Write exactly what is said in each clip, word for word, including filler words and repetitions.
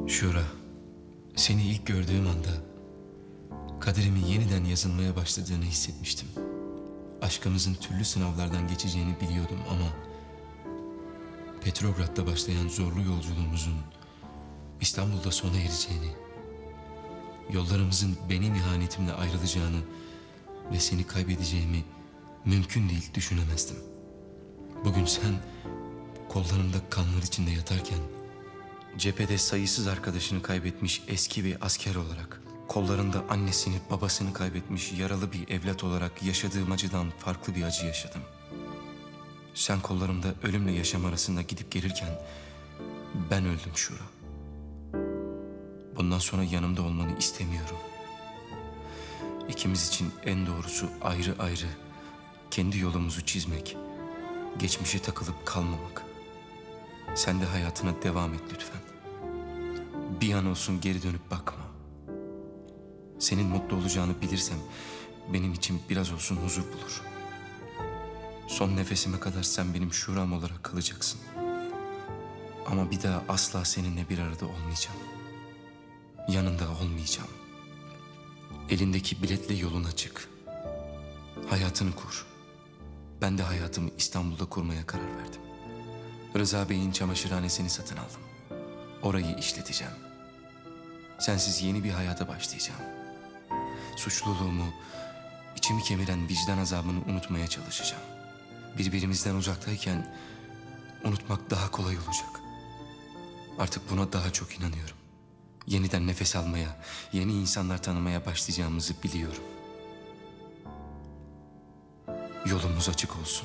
Şura, seni ilk gördüğüm anda kaderimin yeniden yazılmaya başladığını hissetmiştim. Aşkımızın türlü sınavlardan geçeceğini biliyordum ama Petrograd'da başlayan zorlu yolculuğumuzun İstanbul'da sona ereceğini, yollarımızın benim ihanetimle ayrılacağını ve seni kaybedeceğimi mümkün değil düşünemezdim. Bugün sen kollarımda kanlar içinde yatarken, cephede sayısız arkadaşını kaybetmiş eski bir asker olarak, kollarında annesini babasını kaybetmiş yaralı bir evlat olarak yaşadığım acıdan farklı bir acı yaşadım. Sen kollarımda ölümle yaşam arasında gidip gelirken ben öldüm Şura. Bundan sonra yanımda olmanı istemiyorum. İkimiz için en doğrusu ayrı ayrı kendi yolumuzu çizmek, geçmişe takılıp kalmamak. Sen de hayatına devam et lütfen. Bir an olsun geri dönüp bakma. Senin mutlu olacağını bilirsem benim için biraz olsun huzur bulur. Son nefesime kadar sen benim Şuram olarak kalacaksın. Ama bir daha asla seninle bir arada olmayacağım. Yanında olmayacağım. Elindeki biletle yoluna çık. Hayatını kur. Ben de hayatımı İstanbul'da kurmaya karar verdim. Rıza Bey'in çamaşırhanesini satın aldım. Orayı işleteceğim. Sensiz yeni bir hayata başlayacağım. Suçluluğumu, içimi kemiren vicdan azabını unutmaya çalışacağım. Birbirimizden uzaktayken unutmak daha kolay olacak. Artık buna daha çok inanıyorum. Yeniden nefes almaya, yeni insanlar tanımaya başlayacağımızı biliyorum. Yolumuz açık olsun.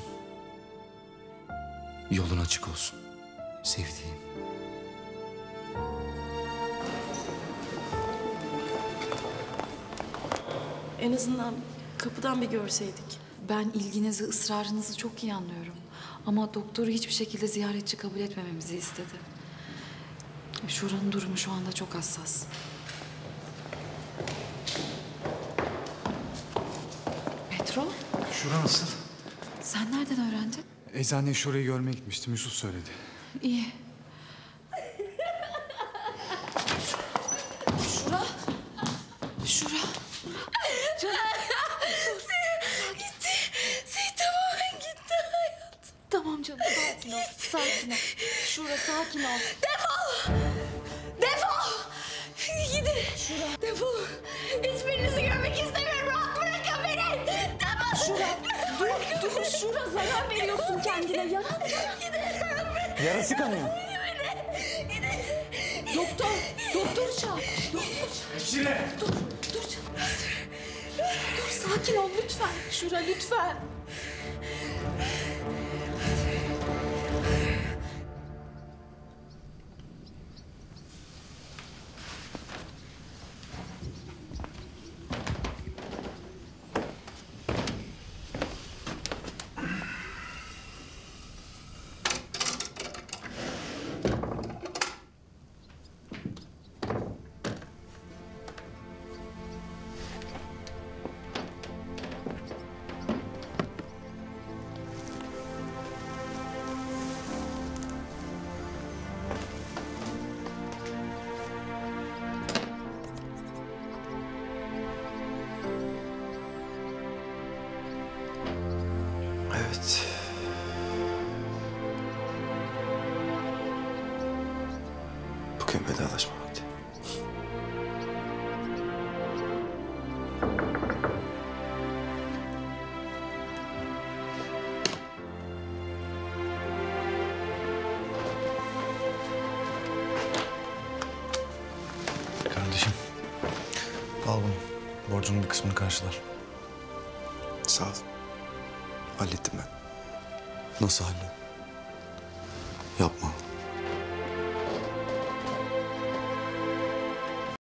Yolun açık olsun, sevdiğim. En azından kapıdan bir görseydik. Ben ilginizi, ısrarınızı çok iyi anlıyorum. Ama doktoru hiçbir şekilde ziyaretçi kabul etmememizi istedi. Şura'nın durumu şu anda çok hassas. Petro, Şura nasıl? sen nereden öğrendin? Eczaneye Şura'yı görmeye gitmiştim. Yusuf söyledi. İyi. Şura. Şura. Canım. Gitti. Seyit tamamen gitti hayat. Tamam canım, sakin ol. Sakin ol. Şura, sakin ol. Defol. Defol. Gidin. Şura. Defol. Hiçbirinizi görmek istemiyorum. Rahat bırakın beni. Defol. Şura. Dur, dur. Şura, zarar veriyorsun kendine. Yalan. Gidin. Yarası kanıyor. Doktor, doktor çağır. Doktor çağır. Hemşire! Dur, dur canım. Dur, sakin ol lütfen. Şura, lütfen. Evet. Bugün vedalaşma vakti. Kardeşim, al bunu. Borcunun bir kısmını karşılar. Sağ ol. Hallettim ben. Nasıl halledin? Yapma.